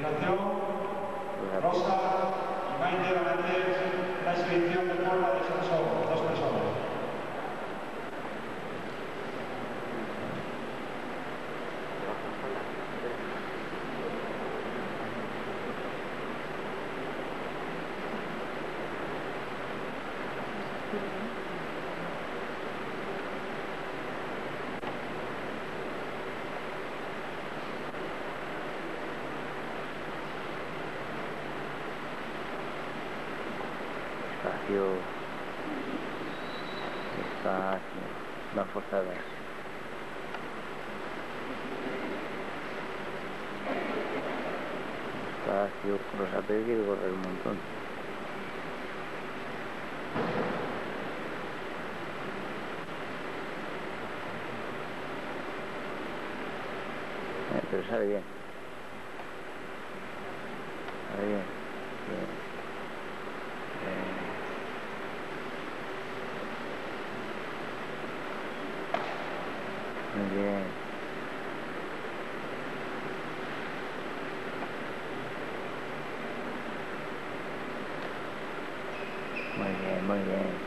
Continuación, Rosa y Maite van a hacer la exhibición de cuerda de Sansón, 2 personas. Despacio, no forzadas. Despacio, Rosa Pérez quiere correr un montón. Pero sale bien. Sale bien. Bien. Muy bien. Muy bien, muy bien.